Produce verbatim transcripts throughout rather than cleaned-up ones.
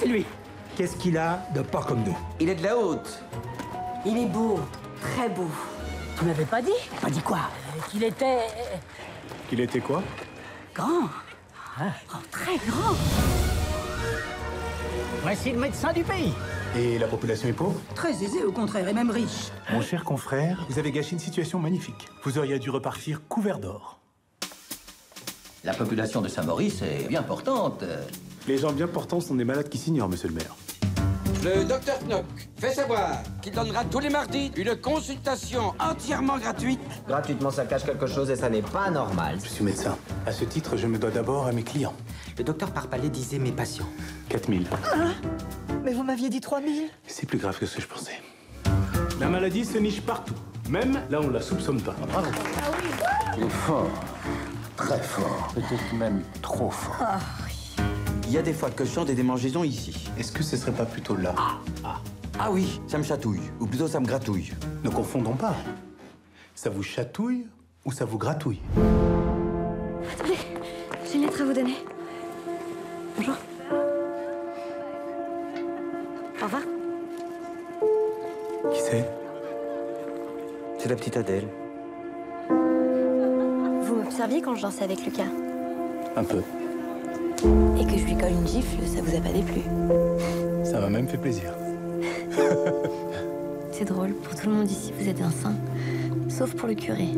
C'est lui. Qu'est-ce qu'il a de pas comme nous? Il est de la haute. Il est beau, très beau. Tu m'avais pas dit? Pas dit quoi? Euh, Qu'il était... Qu'il était quoi? grand. Oh, très grand. Voici le médecin du pays. Et la population est pauvre? Très aisé, au contraire, et même riche. Mon cher confrère, vous avez gâché une situation magnifique. Vous auriez dû repartir couvert d'or. La population de Saint-Maurice est bien portante. Les gens bien portants sont des malades qui s'ignorent, monsieur le maire. Le docteur Knock fait savoir qu'il donnera tous les mardis une consultation entièrement gratuite. Gratuitement, ça cache quelque chose et ça n'est pas normal. Je suis médecin. À ce titre, je me dois d'abord à mes clients. Le docteur Parpalais disait mes patients. quatre mille. Mais vous m'aviez dit trois mille. C'est plus grave que ce que je pensais. La maladie se niche partout. Même là où on la soupçonne pas. Bravo. Il est fort. Très fort. Peut-être même trop fort. Il y a des fois que je sens des démangeaisons ici. Est-ce que ce serait pas plutôt là? Ah. Ah oui, ça me chatouille. Ou plutôt, ça me gratouille. Ne confondons pas. Ça vous chatouille ou ça vous gratouille? Attendez, j'ai une lettre à vous donner. Bonjour. Au revoir. Qui c'est? C'est la petite Adèle. Vous m'observiez quand je dansais avec Lucas? Un peu. Et que je lui colle une gifle, ça vous a pas déplu? Ça m'a même fait plaisir. C'est drôle, pour tout le monde ici, vous êtes un saint. Sauf pour le curé.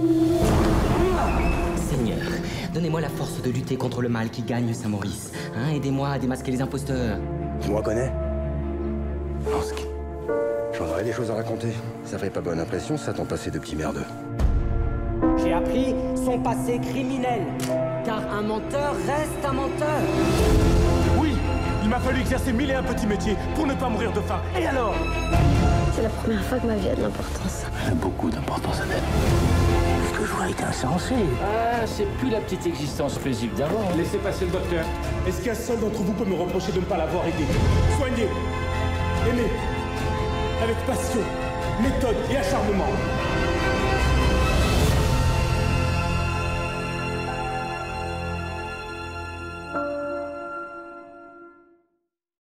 Seigneur, donnez-moi la force de lutter contre le mal qui gagne Saint-Maurice. Hein, aidez-moi à démasquer les imposteurs. Tu me reconnais? Non, ce qui... J'en aurais des choses à raconter. Ça fait pas bonne impression, ça, ton passé de petit merdeux. J'ai appris son passé criminel. Car un menteur reste un menteur. Oui, il m'a fallu exercer mille et un petits métiers pour ne pas mourir de faim. Et alors? C'est la première fois que ma vie a de l'importance. Elle a beaucoup d'importance, Adèle. Ce que je vois est insensé. Ah, c'est plus la petite existence paisible d'avant. Laissez passer le docteur. Est-ce qu'un seul d'entre vous peut me reprocher de ne pas l'avoir aidé? Soigné, aimé, avec passion, méthode et acharnement.